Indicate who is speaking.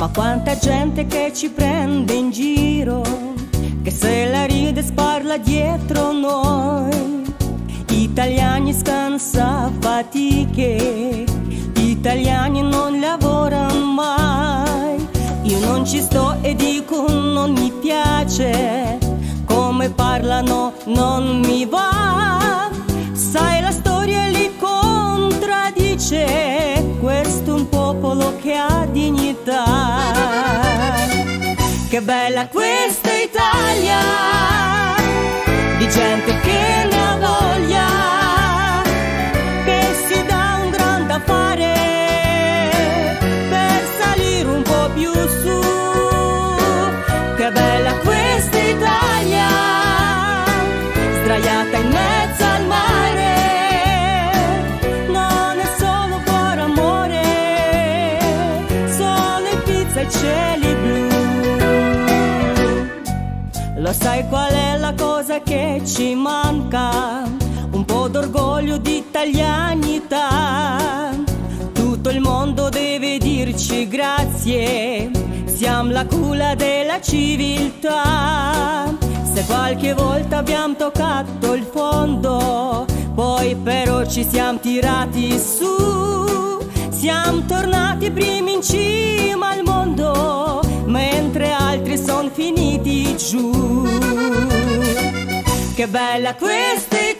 Speaker 1: Ma quanta gente che ci prende in giro, che se la ride sparla dietro noi. Italiani senza fatiche, italiani non lavorano mai. Io non ci sto e dico non mi piace, come parlano non mi va. Sai, la storia li contraddice, questo è un popolo che ha dignità. Che bella questa Italia, di gente che ne ha voglia, che si dà un gran da fare per salire un po' più su. Che bella questa Italia, sdraiata in mezzo al mare, non è solo per amore, sole, pizza e cieli blu. Lo sai qual è la cosa che ci manca? Un po' d'orgoglio di italianità. Tutto il mondo deve dirci grazie, siamo la culla della civiltà. Se qualche volta abbiamo toccato il fondo, poi però ci siamo tirati su. Siamo tornati primi in cima al mondo, mentre altri sono finiti giù. Che bella questa